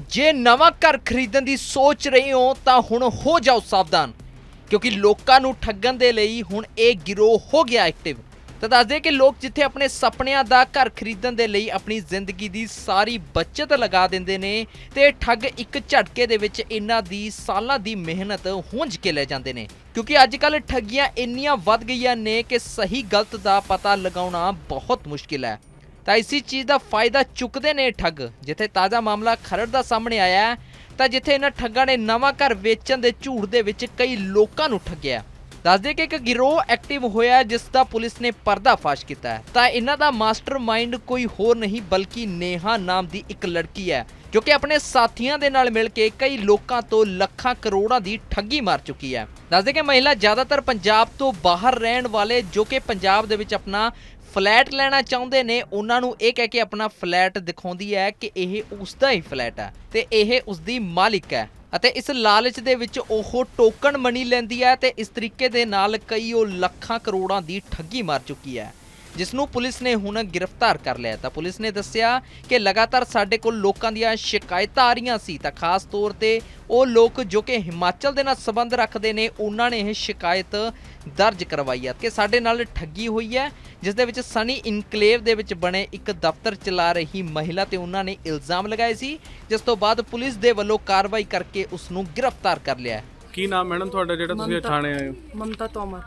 जे नवा घर खरीदਣ ਦੀ सोच रहे हो ਤਾਂ ਹੁਣ हो जाओ सावधान क्योंकि लोकां ਨੂੰ ठगਣ ਦੇ ਲਈ ਹੁਣ ਇਹ ਗਿਰੋਹ ਹੋ ਗਿਆ ਐਕਟਿਵ। ਤਾਂ ਦੱਸਦੇ ਕਿ ਲੋਕ ਜਿੱਥੇ ਆਪਣੇ ਸੁਪਨਿਆਂ ਦਾ ਘਰ ਖਰੀਦਣ ਦੇ ਲਈ ਆਪਣੀ ਜ਼ਿੰਦਗੀ ਦੀ ਸਾਰੀ ਬਚਤ ਲਗਾ ਦਿੰਦੇ ਨੇ ਤੇ ਠੱਗ ਇੱਕ ਝਟਕੇ ਦੇ ਵਿੱਚ ਇਹਨਾਂ ਦੀ ਸਾਲਾਂ ਦੀ ਮਿਹਨਤ ਹੁੰਝ ਕੇ ਲੈ ਜਾਂਦੇ ਨੇ क्योंकि अजकल ठगियां ਇੰਨੀਆਂ ਵੱਧ ਗਈਆਂ ਨੇ कि सही गलत ਦਾ पता लगाना बहुत मुश्किल है। तो इसी चीज़ का फायदा चुकते ने ठग। जिथे ताज़ा मामला खरड़ का सामने आया है तो जिथे इन्हां ठग्गां ने नवां घर वेचण के झूठ दे विच कई लोकां नूं ठग्गिया। दस दे कि एक गिरोह एक्टिव होया जिसका पुलिस ने पर्दाफाश किया है। तो इन्हां दा मास्टरमाइंड कोई होर नहीं बल्कि नेहा नाम की एक लड़की है जो कि अपने साथियों के नाल मिल के कई लोगों तो लाखां करोड़ों की ठगी मार चुकी है। दस दे कि महिला ज़्यादातर पंजाब तो बाहर रहने वाले जो कि पंजाब दे विच अपना फ्लैट लेना चाहते ने उन्होंने ये कह के अपना फ्लैट दिखाती है कि यह उसका ही फ्लैट है तो यह उसकी मालिक है। ਅਤੇ इस लालच ਦੇ ਵਿੱਚ ਉਹ टोकन मनी ਲੈਂਦੀ है तो इस तरीके ਦੇ ਨਾਲ कई ਉਹ ਲੱਖਾਂ ਕਰੋੜਾਂ ਦੀ ਠੱਗੀ ਮਾਰ ਚੁੱਕੀ है जिसनों पुलिस ने हुण गिरफ्तार कर लिया। तो पुलिस ने दस्सिया कि लगातार साडे कोल लोकां दीयां शिकायतां आ रहीआं सी तो खास तौर ते वो लोग जो कि हिमाचल दे नाल संबंध रखते ने उन्हां ने यह शिकायत दर्ज करवाई है कि साडे नाल ठगी हुई है जिस दे विच सनी इनकलेव दे विच बने एक दफ्तर चला रही महिला ते उन्हां ने इल्जाम लगाए सी जिस तो बाद पुलिस दे वल्लों कार्रवाई करके उसनूं गिरफ्तार कर लिया है। की नाम मैडम तुहाडा जिहड़ा तुसीं थाणे आए हो? ममता तोमर।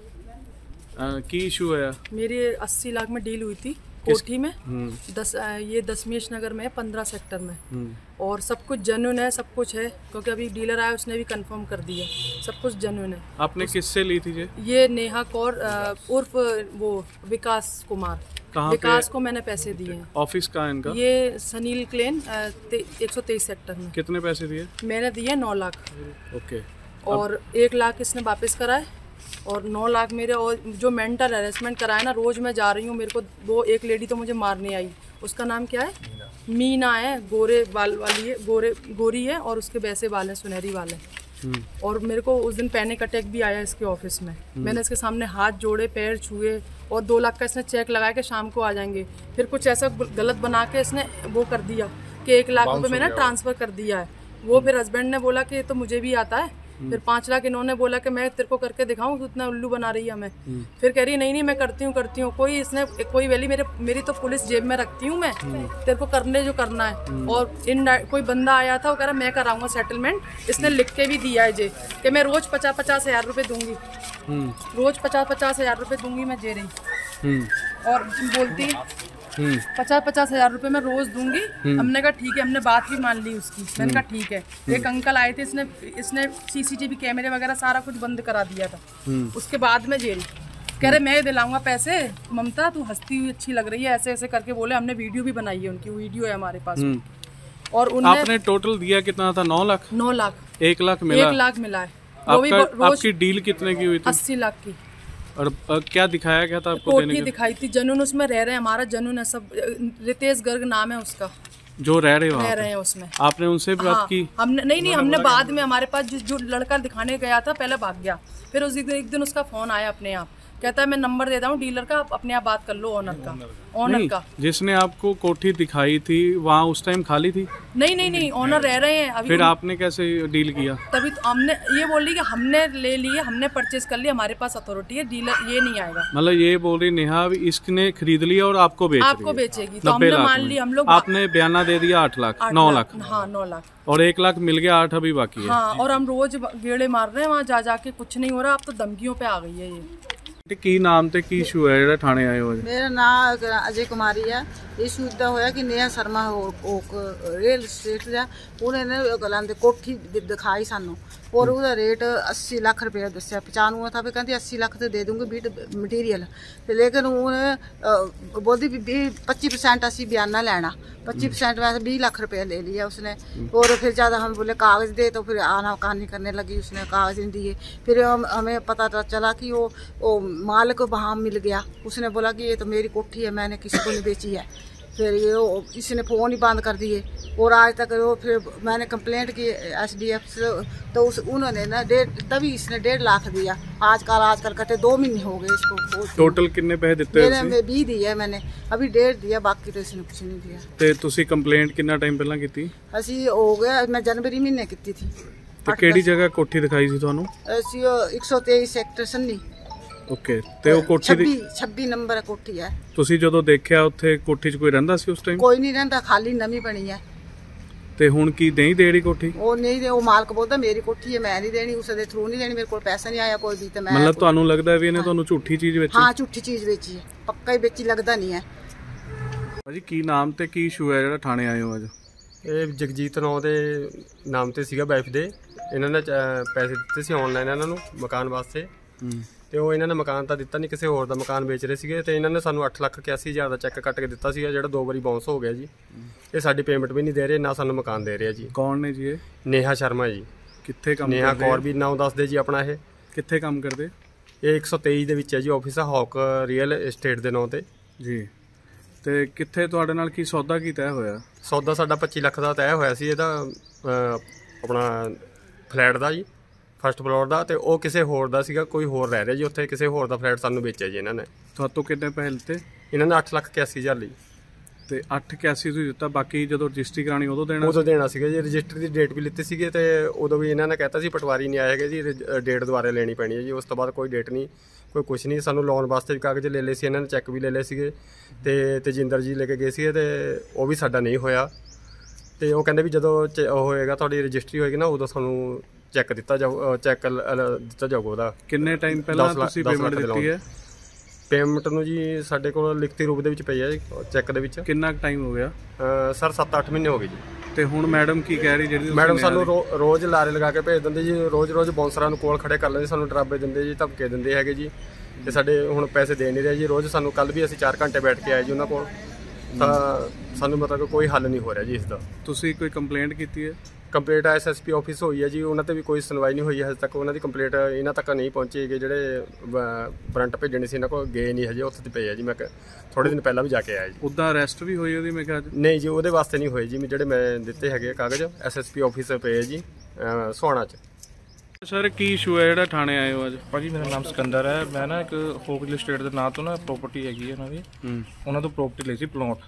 की इशू है? मेरी 80 लाख में डील हुई थी कोठी में। ये दशमेश नगर में है 15 सेक्टर में और सब कुछ जेन्युइन है, सब कुछ है क्योंकि अभी डीलर आया उसने भी कंफर्म कर दिया सब कुछ जेन्युइन है। आपने किससे ली थी ये नेहा कौर उर्फ वो विकास कुमार। विकास को मैंने पैसे दिए हैं। ऑफिस कहाँ है इनका? ये सनील क्लेन 123 सेक्टर में। कितने पैसे दिए? मैंने दिए 9 लाख। ओके। और 1 लाख इसने वापस कराए और 9 लाख मेरे। और जो मेंटल हेरेसमेंट कराया ना, रोज़ मैं जा रही हूँ मेरे को एक लेडी तो मुझे मारने आई, उसका नाम क्या है? मीना है, गोरे बाल वाली है, गोरी है और उसके वैसे बाल हैं सुनहरी वाले। और मेरे को उस दिन पैनिक अटैक भी आया इसके ऑफिस में। मैंने इसके सामने हाथ जोड़े, पैर छुए और 2 लाख का इसने चेक लगाया कि शाम को आ जाएंगे। फिर कुछ ऐसा गलत बना के इसने वो कर दिया कि 1 लाख रुपये मैंने ट्रांसफ़र कर दिया है। वो फिर हस्बैंड ने बोला कि तो मुझे भी आता है। फिर 5 लाख इन्होंने बोला कि मैं तेरे को करके दिखाऊं, तो इतना उल्लू बना रही है हमें। फिर कह रही नहीं मैं करती हूँ कोई वैली मेरी तो पुलिस जेब में रखती हूँ मैं, तेरे को करने जो करना है। और कोई बंदा आया था वो कह रहा मैं कराऊंगा सेटलमेंट। इसने लिख के भी दिया है जे कि मैं रोज 50-50 हज़ार रुपये दूंगी, रोज 50-50 हज़ार रुपये दूंगी मैं जे रही। और बोलती 50-50 हज़ार रुपये मैं रोज दूंगी। हमने कहा ठीक है, हमने बात भी मान ली उसकी। मैंने कहा ठीक है। एक अंकल आए थे, इसने CCTV कैमरे वगैरह सारा कुछ बंद करा दिया था। उसके बाद में जेल कह रहे मैं दिलाऊंगा पैसे। ममता तू हंसती हुई अच्छी लग रही है, ऐसे ऐसे करके बोले। हमने वीडियो भी बनाई है, उनकी वीडियो है हमारे पास। और उन्हें आपने टोटल दिया कितना था? 9 लाख। 9 लाख। 1 लाख मिला? 1 लाख मिला है। आपकी डील कितने की हुई थी? 80 लाख की। और क्या दिखाया गया था आपको? कोठी दिखाई थी, जनून उसमें रह रहे हैं, हमारा जनून है सब। रितेश गर्ग नाम है उसका जो रह रहे हैं उसमें। आपने उनसे भी बात की? हमने नहीं हमने बाद में, हमारे पास जो लड़का दिखाने गया था पहले भाग गया। फिर उस एक दिन उसका फोन आया अपने आप, कहता है मैं नंबर देता हूँ डीलर का, अपने आप बात कर लो ओनर का। जिसने आपको कोठी दिखाई थी वहाँ उस टाइम खाली थी? नहीं ओनर रह रहे हैं अभी। फिर आपने कैसे डील किया? तभी तो हमने ये बोल रही कि हमने ले लिए, हमने परचेज कर लिया, हमारे पास अथॉरिटी है, डीलर ये नहीं आएगा। मतलब ये बोल रही नेहा इसने खरीद लिया और आपको बेचेगी। तो हमने मान लिया हम लोग। आपने बयाना दे दिया 8 लाख 9 लाख। हाँ 9 लाख और 1 लाख मिल गया, 8 अभी बाकी है। हाँ, और हम रोज गेड़े मार रहे हैं वहाँ जाके कुछ नहीं हो रहा। अब तो धमकियों पे आ गई है ये। की नाम ते की इशू है ਜਿਹੜਾ थाने आए हो? मेरा नाम अजय कुमारी है। इशू इदा होया कि नेहा शर्मा रियल स्टेट ਦਾ ਉਹਨੇ ਨੇ ਗੱਲਾਂ ਦੇ ਕੋਠੀ ਦਿਖਾਈ ਸਾਨੂੰ और ਉਹਦਾ रेट 80 लाख रुपये दसिया। 95 था, फिर कहती 80 लाख तो दे दूंगी बीट मटीरियल। तो लेकिन उन्हें बोलती 25% असी बयाना लेना, 25% वैसे 20 लाख रुपया ले लिया उसने। और फिर ज़्यादा हम बोले कागज़ दे, तो फिर आना कहानी करने लगी, उसने कागज़ नहीं दिए। फिर हमें पता चला कि वो मालिक वहाँ मिल गया। उसने बोला कि ये तो मेरी कोठी है, मैंने किसी को नहीं बेची है। फिर ये इसने फ़ोन ही बंद कर दिए और आज तक वो फिर मैंने कंप्लेंट की SDF से, तो उन्होंने ना तभी इसने 1.5 लाख दिया। आजकल कहते 2 महीने हो गए इसको। टोटल कितने पैसे दिते मेरे में 20 दिया मैंने, अभी 1.5 दिया, बाकी तो इसने कुछ नहीं दिया। ਤੇ ਤੁਸੀਂ ਕੰਪਲੇਂਟ ਕਿੰਨਾ ਟਾਈਮ ਪਹਿਲਾਂ ਕੀਤੀ ਅਸੀਂ हो गया, मैं जनवरी महीने की थी। ਤੇ ਕਿਹੜੀ ਜਗ੍ਹਾ ਕੋਠੀ ਦਿਖਾਈ ਸੀ ਤੁਹਾਨੂੰ? ਅਸੀਂ 123 ਸੈਕਟਰ ਸੰਨੀ। ਓਕੇ, ਤੇ ਉਹ ਕੋਠੀ ਦੀ 26 ਨੰਬਰ ਕੋਠੀ ਹੈ। ਤੁਸੀਂ ਜਦੋਂ ਦੇਖਿਆ ਉੱਥੇ ਕੋਠੀ 'ਚ ਕੋਈ ਰਹਿੰਦਾ ਸੀ ਉਸ ਟਾਈਮ? ਕੋਈ ਨਹੀਂ ਰਹਿੰਦਾ, ਖਾਲੀ ਨਵੀਂ ਬਣੀ ਹੈ। ਤੇ ਹੁਣ ਕੀ ਨਹੀਂ ਦੇ ਰਹੀ ਕੋਠੀ? ਉਹ ਨਹੀਂ ਦੇ, ਉਹ ਮਾਲਕ ਬੋਲਦਾ ਮੇਰੀ ਕੋਠੀ ਹੈ, ਮੈਂ ਨਹੀਂ ਦੇਣੀ, ਉਸ ਦੇ ਥਰੂ ਨਹੀਂ ਦੇਣੀ, ਮੇਰੇ ਕੋਲ ਪੈਸਾ ਨਹੀਂ ਆਇਆ ਕੋਈ ਵੀ। ਤੇ ਮੈਂ ਮਤਲਬ ਤੁਹਾਨੂੰ ਲੱਗਦਾ ਵੀ ਇਹਨੇ ਤੁਹਾਨੂੰ ਝੂਠੀ ਚੀਜ਼ ਵੇਚੀ? ਹਾਂ, ਝੂਠੀ ਚੀਜ਼ ਵੇਚੀ ਹੈ, ਪੱਕਾ ਹੀ ਵੇਚੀ ਲੱਗਦਾ ਨਹੀਂ ਹੈ। ਭਾਜੀ ਕੀ ਨਾਮ ਤੇ ਕੀ ਇਸ਼ੂ ਹੈ ਜਿਹੜਾ ਥਾਣੇ ਆਏ ਹੋ ਅੱਜ? ਇਹ ਜਗਜੀਤ ਨਾਂ ਦੇ ਨਾਮ ਤੇ ਸੀਗਾ ਵਾਈਫ ਦੇ। ਇਹਨਾਂ ਨੇ ਪੈਸੇ ਦਿੱਤੇ ਸੀ ਆਨਲਾਈਨ ਇਹਨਾਂ ਨੂੰ ਮਕਾਨ ਵਾਸਤੇ, ਤੇ ਉਹ ਇਹਨਾਂ ਨੇ ਮਕਾਨ ਤਾਂ ਦਿੱਤਾ ਨਹੀਂ, ਕਿਸੇ ਹੋਰ ਦਾ ਮਕਾਨ ਵੇਚ ਰਹੇ ਸੀਗੇ। ਤੇ ਇਹਨਾਂ ਨੇ ਸਾਨੂੰ 8,81,000 ਦਾ ਚੈੱਕ ਕੱਟ ਕੇ ਦਿੱਤਾ ਸੀਗਾ, ਜਿਹੜਾ 2 ਵਾਰੀ ਬਾਉਂਸ ਹੋ ਗਿਆ ਜੀ। ਇਹ ਸਾਡੀ ਪੇਮੈਂਟ ਵੀ ਨਹੀਂ ਦੇ ਰਹੇ, ਨਾ ਸਾਨੂੰ ਮਕਾਨ ਦੇ ਰਹੇ ਜੀ। ਕੌਣ ਨੇ ਜੀ ਇਹ? ਨੇਹਾ ਸ਼ਰਮਾ ਜੀ। ਕਿੱਥੇ ਕੰਮ ਨੇਹਾ ਕਰਦੇ? ਕੌਰ ਵੀ ਨਾਮ ਦੱਸਦੇ ਜੀ ਆਪਣਾ। ਇਹ ਕਿੱਥੇ ਕੰਮ ਕਰਦੇ? ਇਹ 123 ਦੇ ਵਿੱਚ ਹੈ ਜੀ, ਆਫਿਸ ਆ ਹੌਕ ਰੀਅਲ ਏਸਟੇਟ ਦੇ ਨਾਂ ਤੇ ਜੀ। ਤੇ ਕਿੱਥੇ ਤੁਹਾਡੇ ਨਾਲ ਕੀ ਸੌਦਾ ਕੀ ਤੈਅ ਹੋਇਆ? ਸੌਦਾ ਸਾਡਾ 25 ਲੱਖ ਦਾ ਤੈਅ ਹੋਇਆ ਸੀ ਇਹਦਾ, ਆਪਣਾ ਫਲੈਟ ਦਾ ਜੀ, ਫਸਟ ਫਲੋਰ ਦਾ। ਤੇ ਉਹ ਕਿਸੇ ਹੋਰ ਦਾ ਸੀਗਾ, ਕੋਈ ਹੋਰ ਰਹਿ ਰਿਹਾ ਜੀ ਉੱਥੇ, ਕਿਸੇ ਹੋਰ ਦਾ ਫਲੈਟ ਸਾਨੂੰ ਵੇਚਿਆ ਜੀ ਇਹਨਾਂ ਨੇ। ਤੁਹਾਤੋਂ ਕਿੰਨੇ ਪੈਸੇ ਲਿੱਤੇ? ਇਹਨਾਂ ਨੇ 8,81,000 ਲਈ। ਤੇ 8,81 ਤੁਸੀਂ ਦਿੱਤਾ, ਬਾਕੀ ਜਦੋਂ ਰਜਿਸਟਰੀ ਕਰਾਣੀ ਉਦੋਂ ਦੇਣਾ? ਉਦੋਂ ਦੇਣਾ ਸੀਗਾ ਜੀ। ਰਜਿਸਟਰੀ ਦੀ ਡੇਟ ਵੀ ਲਿੱਤੀ ਸੀਗੀ, ਤੇ ਉਦੋਂ ਵੀ ਇਹਨਾਂ ਨੇ ਕਹਿਤਾ ਸੀ ਪਟਵਾਰੀ ਨਹੀਂ ਆਏਗਾ ਜੀ, ਡੇਟ ਦੁਬਾਰਾ ਲੈਣੀ ਪੈਣੀ ਹੈ ਜੀ। ਉਸ ਤੋਂ ਬਾਅਦ ਕੋਈ ਡੇਟ ਨਹੀਂ, ਕੋਈ ਕੁਛ ਨਹੀਂ। ਸਾਨੂੰ ਲੋਨ ਵਾਸਤੇ ਵੀ ਕਾਗਜ਼ ਲੈ ਲਏ ਸੀ ਇਹਨਾਂ ਨੇ, ਚੈੱਕ ਵੀ ਲੈ ਲਏ ਸੀਗੇ। ਤੇ ਤੇਜਿੰਦਰ ਜੀ ਲੈ ਕੇ ਗਏ ਸੀਗੇ, ਤੇ ਉਹ ਵੀ ਸਾਡਾ ਨਹੀਂ ਹੋਇਆ। ਤੇ ਉਹ ਕਹਿੰਦੇ ਵੀ ਜਦੋਂ ਉਹ ਹੋਏਗਾ, ਤੁਹਾਡੀ ਰਜਿਸਟਰੀ ਹੋਏਗੀ ਨਾ, ਉਦੋਂ ਸਾਨੂੰ ਚੈੱਕ ਦਿੱਤਾ ਜਾਊ, ਚੈੱਕ ਦਿੱਤਾ ਜਾਊਗਾ ਉਹਦਾ। ਕਿੰਨੇ ਟਾਈਮ ਪਹਿਲਾਂ ਤੁਸੀਂ ਪੇਮੈਂਟ ਦਿੱਤੀ ਹੈ? ਪੇਮੈਂਟ ਨੂੰ ਜੀ ਸਾਡੇ ਕੋਲ ਲਿਖਤੀ ਰੂਪ ਦੇ ਵਿੱਚ ਪਈ ਹੈ ਜੀ, ਚੈੱਕ ਦੇ ਵਿੱਚ। ਕਿੰਨਾ ਟਾਈਮ ਹੋ ਗਿਆ? ਸਰ 7-8 ਮਹੀਨੇ ਹੋ ਗਏ ਜੀ। ਤੇ ਹੁਣ ਮੈਡਮ ਕੀ ਕਹਿ ਰਹੀ? ਜਿਹੜੀ ਮੈਡਮ ਸਾਨੂੰ ਰੋਜ਼ ਲਾਰੇ ਲਗਾ ਕੇ ਭੇਜ ਦਿੰਦੇ ਜੀ, ਰੋਜ਼ ਬਾਉਂਸਰਾਂ ਨੂੰ ਕੋਲ ਖੜੇ ਕਰ ਲੈਂਦੇ, ਸਾਨੂੰ ਡਰਾਬੇ ਦਿੰਦੇ ਜੀ, ਧਮਕੇ ਦਿੰਦੇ ਹੈਗੇ ਜੀ। ਤੇ ਸਾਡੇ ਹੁਣ ਪੈਸੇ ਦੇ ਨਹੀਂ ਰਹੇ ਜੀ। ਰੋਜ਼ ਸਾਨੂੰ, ਕੱਲ ਵੀ ਅਸੀਂ 4 ਘੰਟੇ ਬੈਠ ਕੇ ਆਏ ਜੀ ਉਹਨਾਂ ਕੋਲ, ਤਾਂ ਸਾਨੂੰ ਮਤਲਬ ਕੋਈ ਹੱਲ ਨਹੀਂ ਹੋ ਰਿਹਾ ਜੀ ਇਸ ਦਾ। ਤੁਸੀਂ ਕੋਈ ਕੰਪਲੇਂਟ ਕੀਤੀ ਹੈ? ਕੰਪਲੇਂਟ SSP ਆਫਿਸ ਹੋਈ ਹੈ ਜੀ, ਉਹਨਾਂ ਤੇ ਵੀ ਕੋਈ ਸੁਣਵਾਈ ਨਹੀਂ ਹੋਈ ਹਜੇ ਤੱਕ। ਉਹਨਾਂ ਦੀ ਕੰਪਲੇਂਟ ਇਹਨਾਂ ਤੱਕ ਨਹੀਂ ਪਹੁੰਚੀ ਹੈਗੀ। ਜਿਹੜੇ ਵਾਰੰਟ ਭੇਜਣੇ ਸੀ ਇਹਨਾਂ ਕੋਲ ਗਏ ਨਹੀਂ ਹਜੇ, ਉੱਥੇ ਤੇ ਪਏ ਆ ਜੀ। ਮੈਂ ਥੋੜੇ ਦਿਨ ਪਹਿਲਾਂ ਵੀ ਜਾ ਕੇ ਆਇਆ ਜੀ। ਉੱਦਾਂ ਅਰੈਸਟ ਵੀ ਹੋਈ ਉਹਦੀ? ਮੈਂ ਕਿਹਾ ਨਹੀਂ ਜੀ, ਉਹਦੇ ਵਾਸਤੇ ਨਹੀਂ ਹੋਏ ਜੀ। ਜਿਹੜੇ ਮੈਂ ਦਿੱਤੇ ਹੈਗੇ ਕਾਗਜ਼ SSP ਆਫਿਸ ਪਏ ਆ ਜੀ ਸੁਹਾਣਾ 'ਚ। ਸਰ ਕੀ ਇਸ਼ੂ ਹੈ ਜਿਹੜਾ ਥਾਣੇ ਆਏ ਹੋ ਅੱਜ? ਭਾਜੀ ਮੇਰਾ ਨਾਮ ਸਿਕੰਦਰ ਹੈ। ਮੈਂ ਨਾ ਇੱਕ ਹੋਕ ਰੀਅਲ ਸਟੇਟ ਦੇ ਨਾਂ ਤੋਂ ਨਾ ਪ੍ਰੋਪਰਟੀ ਹੈਗੀ ਹੈ ਉਹਨਾਂ ਦੀ, ਉਹਨਾਂ ਤੋਂ ਪ੍ਰੋਪਰਟੀ ਲਈ ਸੀ ਪਲਾਟ।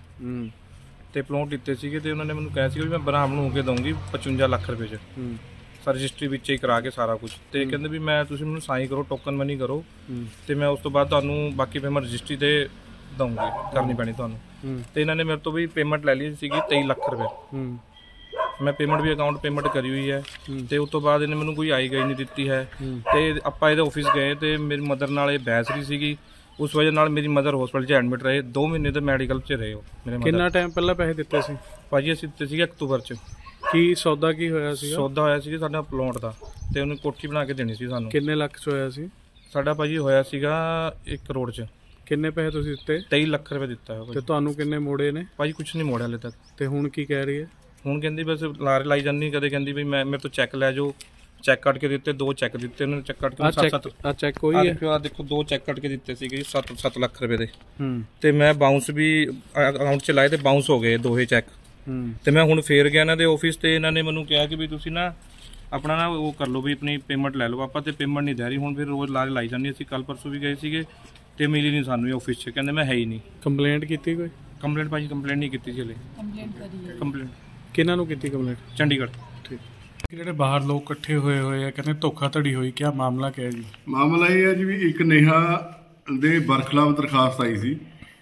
ਤੇ ਪਲਾਟ ਦਿੱਤੇ ਸੀਗੇ, ਤੇ ਉਹਨਾਂ ਨੇ ਮੈਨੂੰ ਕਿਹਾ ਸੀ ਵੀ ਮੈਂ ਬਰਾਮ ਨੂੰ ਹੋ ਕੇ ਦਊਂਗੀ 55 ਲੱਖ ਰੁਪਏ 'ਚ। ਸਰ ਰਜਿਸਟਰੀ ਵਿੱਚ ਹੀ ਕਰਾ ਕੇ ਸਾਰਾ ਕੁਝ। ਤੇ ਕਹਿੰਦੇ ਵੀ ਮੈਂ ਤੁਸੀਂ ਮੈਨੂੰ ਸਾਈਨ ਕਰੋ, ਟੋਕਨ ਮਨੀ ਕਰੋ, ਤੇ ਮੈਂ ਉਸ ਤੋਂ ਬਾਅਦ ਤੁਹਾਨੂੰ ਬਾਕੀ ਪੇਮੈਂਟ ਰਜਿਸਟਰੀ ਤੇ ਦਊਂਗੀ, ਕਰਨੀ ਪੈਣੀ ਤੁਹਾਨੂੰ। ਤੇ ਇਹਨਾਂ ਨੇ ਮੇਰੇ ਤੋਂ ਵੀ ਪੇਮੈਂਟ ਲੈ ਲਈ ਸੀਗੀ 23 ਲੱਖ ਰੁਪਏ। ਮੈਂ ਪੇਮੈਂਟ ਵੀ ਅਕਾਊਂਟ ਪੇਮੈਂਟ ਕਰੀ ਹੋਈ ਹੈ। ਤੇ ਉਸ ਤੋਂ ਬਾਅਦ ਇਹਨੇ ਮੈਨੂੰ ਕੋਈ ਆਈ ਗਈ ਨਹੀਂ ਦਿੱਤੀ ਹੈ। ਤੇ ਆਪਾਂ ਇਹਦੇ ਆਫਿਸ ਗਏ, ਤੇ ਮੇਰੀ ਮਦਰ ਨਾਲ ਇਹ ਬਹਿਸ ਰਹੀ ਸੀਗੀ। ਉਸ ਵਜ੍ਹਾ ਨਾਲ ਮੇਰੀ ਮਦਰ ਹਸਪੀਟਲ 'ਚ ਐਡਮਿਟ ਰਹੇ, 2 ਮਹੀਨੇ ਤੇ ਮੈਡੀਕਲ 'ਚ ਰਹੇ ਉਹ ਮੇਰੇ ਮਦਰ। ਕਿੰਨਾ ਟਾਈਮ ਪਹਿਲਾਂ ਪੈਸੇ ਦਿੱਤੇ ਸੀ? ਭਾਜੀ ਅਸੀਂ ਦਿੱਤੇ ਸੀਗੇ ਅਕਤੂਬਰ 'ਚ। ਕੀ ਸੌਦਾ ਕੀ ਹੋਇਆ ਸੀ? ਸੌਦਾ ਹੋਇਆ ਸੀ ਸਾਡਾ ਪਲਾਟ ਦਾ, ਤੇ ਉਹਨੂੰ ਕੋਠੀ ਬਣਾ ਕੇ ਦੇਣੀ ਸੀ ਸਾਨੂੰ। ਕਿੰਨੇ ਲੱਖ 'ਚ ਹੋਇਆ ਸੀ? ਸਾਡਾ ਭਾਜੀ ਹੋਇਆ ਸੀਗਾ 1 ਕਰੋੜ 'ਚ। ਕਿੰਨੇ ਪੈਸੇ ਤੁਸੀਂ ਦਿੱਤੇ? 23 ਲੱਖ ਰੁਪਏ ਦਿੱਤਾ ਹੈ ਤੇ ਤੁਹਾਨੂੰ ਕਿੰਨੇ ਮੋੜੇ ਨੇ? ਭਾਜੀ ਕੁਛ ਨਹੀਂ ਮੋੜਿਆ ਹਲੇ ਤੱਕ। ਤੇ ਹੁਣ ਕੀ ਕਹਿ ਰਹੀ ਹੈ? ਹੁਣ ਕਹਿੰਦੀ ਬਸ ਲਾਰੇ ਲਾਈ ਜਾਂਦੀ, ਕਦੇ ਕਹਿੰਦੀ ਵੀ ਮੈਂ ਮੇਰੇ ਤੋਂ ਚੈੱਕ ਲੈ ਜਾਓ। ਚੈੱਕ ਕੱਟ ਕੇ ਦਿੱਤੇ, 2 ਚੈੱਕ ਦਿੱਤੇ ਉਹਨਾਂ ਨੇ। ਚੈੱਕ ਕੱਟ ਕੇ 7 ਚੈੱਕ ਕੋਈ ਹੈ? ਆ ਦੇਖੋ 2 ਚੈੱਕ ਕੱਟ ਕੇ ਦਿੱਤੇ ਸੀਗੇ 7 ਲੱਖ ਰੁਪਏ ਦੇ। ਤੇ ਮੈਂ ਬਾਉਂਸ ਵੀ ਅਕਾਊਂਟ 'ਚ ਲਾਏ, ਤੇ ਬਾਉਂਸ ਹੋ ਗਏ 2 ਚੈੱਕ। ਤੇ ਮੈਂ ਹੁਣ ਫੇਰ ਗਿਆ ਇਹਨਾਂ ਦੇ ਆਫਿਸ, ਤੇ ਇਹਨਾਂ ਨੇ ਮੈਨੂੰ ਕਿਹਾ ਕਿ ਵੀ ਤੁਸੀਂ ਨਾ ਆਪਣਾ ਨਾ ਉਹ ਕਰ ਲਓ, ਵੀ ਆਪਣੀ ਪੇਮੈਂਟ ਲੈ ਲਓ। ਆਪਾਂ ਤੇ ਪੇਮੈਂਟ ਨਹੀਂ ਦੇ ਰਹੀ। ਹੁਣ ਫਿਰ ਰੋਜ਼ ਲਾਰੇ ਲਾਈ ਜਾਂਦੀ। ਅਸੀਂ ਕੱਲ ਪਰਸੋਂ ਵੀ ਗਏ ਸੀਗੇ, ਤੇ ਮਿਲੀ ਨਹੀਂ ਸਾਨੂੰ ਆਫਿਸ 'ਚ। ਕਹਿੰਦੇ ਮੈਂ ਹੈ ਹੀ ਨਹੀਂ। ਕੰਪਲੇਂਟ ਕੀਤੀ ਕੋਈ? ਕੰਪਲੇਂਟ ਭਾਜੀ ਕੰਪਲੇਂਟ ਨਹੀਂ ਕੀਤੀ ਸੀ ਹਲੇ। ਕੰਪਲੇਂਟ ਕਿਹਨਾਂ ਨੂੰ ਕੀਤੀ ਕੰਪਲੇਂਟ? ਚੰਡੀਗੜ੍ਹ। ਠੀਕ। ਜਿਹੜੇ ਬਾਹਰ ਲੋਕ ਇਕੱਠੇ ਹੋਏ ਆ, ਕਹਿੰਦੇ ਧੋਖਾਧੜੀ ਹੋਈ, ਕਿਆ ਮਾਮਲਾ ਕਿਹਾ ਜੀ? ਮਾਮਲਾ ਇਹ ਹੈ ਜੀ ਵੀ ਇੱਕ ਨੇਹਾ ਦੇ ਬਰਖਲਾਫ ਦਰਖਾਸਤ ਆਈ ਸੀ।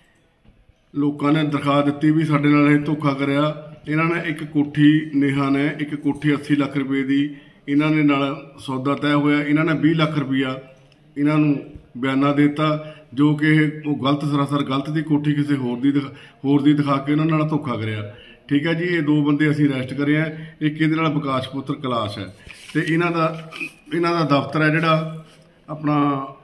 ਲੋਕਾਂ ਨੇ ਦਰਖਾਸਤ ਦਿੱਤੀ ਵੀ ਸਾਡੇ ਨਾਲ ਇਹ ਧੋਖਾ ਕਰਿਆ। ਇਹਨਾਂ ਨੇ ਇੱਕ ਕੋਠੀ, ਨੇਹਾ ਨੇ ਇੱਕ ਕੋਠੀ 80 ਲੱਖ ਰੁਪਏ ਦੀ ਇਹਨਾਂ ਦੇ ਨਾਲ ਸੌਦਾ ਤੈਅ ਹੋਇਆ। ਇਹਨਾਂ ਨੇ 20 ਲੱਖ ਰੁਪਈਆ ਇਹਨਾਂ ਨੂੰ ਬਿਆਨਾ ਦਿੱਤਾ, ਜੋ ਕਿ ਉਹ ਗਲਤ, ਸਰਾਸਰ ਗਲਤ ਦੀ ਕੋਠੀ ਕਿਸੇ ਹੋਰ ਦੀ ਦਿਖਾ ਕੇ ਉਹਨਾਂ ਨਾਲ ਧੋਖਾ ਕਰਿਆ। ਠੀਕ ਹੈ ਜੀ। ਇਹ 2 ਬੰਦੇ ਅਸੀਂ ਅਰੈਸਟ ਕਰੇ ਆ। ਇੱਕ ਇਹਦੇ ਨਾਲ ਵਿਕਾਸ ਪੁੱਤਰ ਕੈਲਾਸ਼ ਹੈ, ਤੇ ਇਹਨਾਂ ਦਾ ਦਫ਼ਤਰ ਹੈ ਜਿਹੜਾ ਆਪਣਾ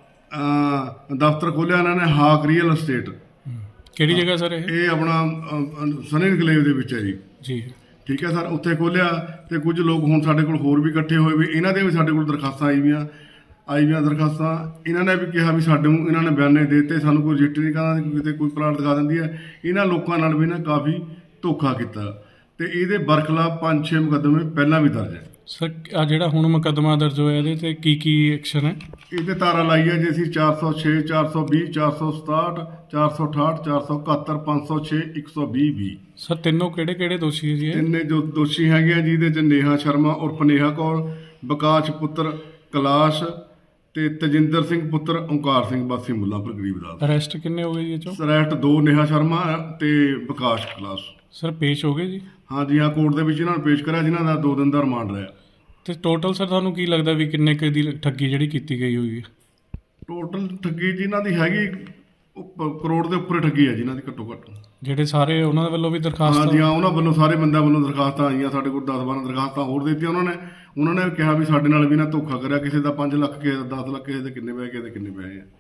ਦਫ਼ਤਰ ਖੋਲ੍ਹਿਆ ਇਹਨਾਂ ਨੇ ਹਾਕ ਰੀਅਲ ਅਸਟੇਟ। ਕਿਹੜੀ ਜਗ੍ਹਾ ਸਰ ਇਹ ਆਪਣਾ ਸਨੀ ਇਨਕਲੇਵ ਦੇ ਵਿੱਚ ਹੈ ਜੀ। ਜੀ ਠੀਕ ਹੈ ਸਰ। ਉੱਥੇ ਖੋਲ੍ਹਿਆ, ਤੇ ਕੁਝ ਲੋਕ ਹੁਣ ਸਾਡੇ ਕੋਲ ਹੋਰ ਵੀ ਇਕੱਠੇ ਹੋਏ ਵੀ, ਇਹਨਾਂ ਦੇ ਵੀ ਸਾਡੇ ਕੋਲ ਦਰਖਾਸਤਾਂ ਆਈ ਵੀਆਂ। ਆਈਆਂ ਦਰਖਾਸਤਾਂ। ਇਹਨਾਂ ਨੇ ਵੀ ਕਿਹਾ ਵੀ ਸਾਡੇ ਨੂੰ ਇਹਨਾਂ ਨੇ ਬਿਆਨੇ ਦੇ ਦਿੱਤੇ, ਸਾਨੂੰ ਕੋਈ ਰਜਿਸਟਰੀ ਕਹਿੰਦਾ ਕਿਤੇ ਕੋਈ ਪਲਾਟ ਦਿਖਾ ਦਿੰਦੀ ਹੈ। ਇਹਨਾਂ ਲੋਕਾਂ ਨਾਲ ਵੀ ਨਾ ਕਾਫੀ ਧੋਖਾ ਕੀਤਾ ਤੇ ਇਹਦੇ ਬਰਖਲਾਫ 5-6 ਮੁਕੱਦਮੇ ਪਹਿਲਾਂ ਵੀ ਦਰਜ ਹੈ। ਸਰ ਆ ਜਿਹੜਾ ਹੁਣ ਮੁਕੱਦਮਾ ਦਰਜ ਹੋਇਆ ਇਹਦੇ ਤੇ ਕੀ ਐਕਸ਼ਨ ਹੈ? ਇਹਦੇ ਤਾਰਾ ਲਾਈ ਹੈ ਜੀ ਅਸੀਂ 406, 420, 467, 468, 471, 506, 120 ਸਰ ਤਿੰਨੋਂ ਕਿਹੜੇ ਦੋਸ਼ੀ ਹੈ ਜੀ ਇਹ? ਤਿੰਨੇ ਜੋ ਦੋਸ਼ੀ ਹੈਗੇ ਆ ਜਿਹਦੇ ਚ ਨੇਹਾ ਸ਼ਰਮਾ ਉਰਫ ਨੇਹਾ ਕੌਰ, ਵਿਕਾਸ ਪੁੱਤਰ ਕੈਲਾਸ਼ ਤੇ ਤਜਿੰਦਰ ਸਿੰਘ ਪੁੱਤਰ ਓਂਕਾਰ ਸਿੰਘ ਵਾਸੀ ਮੁੱਲਾਂਪੁਰ ਗਰੀਬ ਦਾ। ਅਰੈਸਟ ਕਿੰਨੇ ਹੋ ਗਏ ਜੀ ਇਹ ਚੋਂ? ਅਰੈਸਟ 2 ਨੇਹਾ ਸ਼ਰਮਾ ਤੇ ਵਿਕਾਸ ਕੈਲਾਸ਼। ਸਰ ਪੇਸ਼ ਹੋ ਗਏ ਜੀ? ਹਾਂਜੀ ਹਾਂ, ਕੋਰਟ ਦੇ ਵਿੱਚ ਇਹਨਾਂ ਨੂੰ ਪੇਸ਼ ਕਰਿਆ ਜਿਨ੍ਹਾਂ ਦਾ 2 ਦਿਨ ਦਾ ਰਿਮਾਂਡ ਰਿਹਾ। ਤੇ ਟੋਟਲ ਸਰ ਤੁਹਾਨੂੰ ਕੀ ਲੱਗਦਾ ਵੀ ਕਿੰਨੇ ਕੁ ਦੀ ਠੱਗੀ ਜਿਹੜੀ ਕੀਤੀ ਗਈ ਹੋਈ ਹੈ? ਟੋਟਲ ਠੱਗੀ ਜਿਨ੍ਹਾਂ ਦੀ ਹੈਗੀ ਕਰੋੜ ਦੇ ਉੱਪਰ ਠੱਗੀ ਹੈ ਜਿਨ੍ਹਾਂ ਦੀ ਘੱਟੋ ਘੱਟ। ਜਿਹੜੇ ਸਾਰੇ ਉਹਨਾਂ ਦੇ ਵੱਲੋਂ ਵੀ ਦਰਖਾਸਤਾਂ? ਹਾਂਜੀ ਹਾਂ, ਉਹਨਾਂ ਵੱਲੋਂ ਸਾਰੇ ਬੰਦਿਆਂ ਵੱਲੋਂ ਦਰਖਾਸਤਾਂ ਆਈਆਂ। ਸਾਡੇ ਕੋਲ 10-12 ਦਰਖਾਸਤਾਂ ਹੋਰ ਦਿੱਤੀਆਂ ਉਹਨਾਂ ਨੇ ਕਿਹਾ ਵੀ ਸਾਡੇ ਨਾਲ ਵੀ ਨਾ ਧੋਖਾ ਕਰਿਆ। ਕਿਸੇ ਦਾ 5 ਲੱਖ, ਕਿਸੇ ਦਾ 10 ਲੱਖ, ਕਿਸੇ ਦੇ ਕਿੰਨੇ ਪੈਸੇ, ਕਿਸੇ ਦੇ ਕਿੰਨੇ ਪੈਸੇ ਆ।